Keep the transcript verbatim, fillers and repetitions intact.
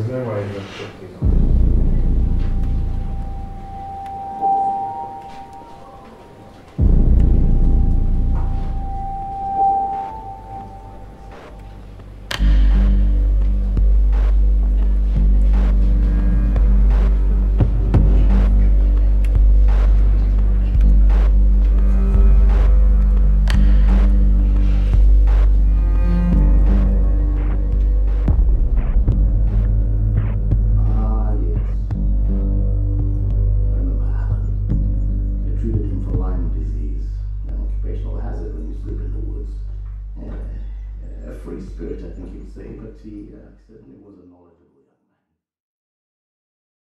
there's no way that fifty on. Free spirit, I think you'd say, but he uh, certainly